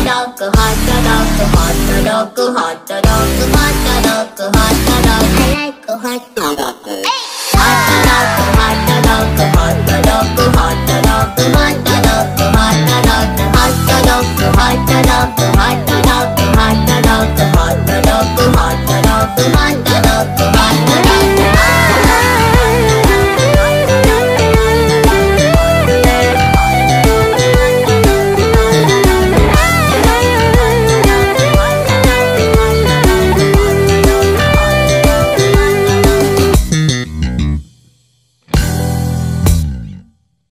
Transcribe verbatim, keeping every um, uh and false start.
ットドッグ、ホットドッグ、ホットドッグ、ホットドッグ、ホットドッグ、ホットドッグ、ホットドッグ、ホットドッグ、I like a hot dog.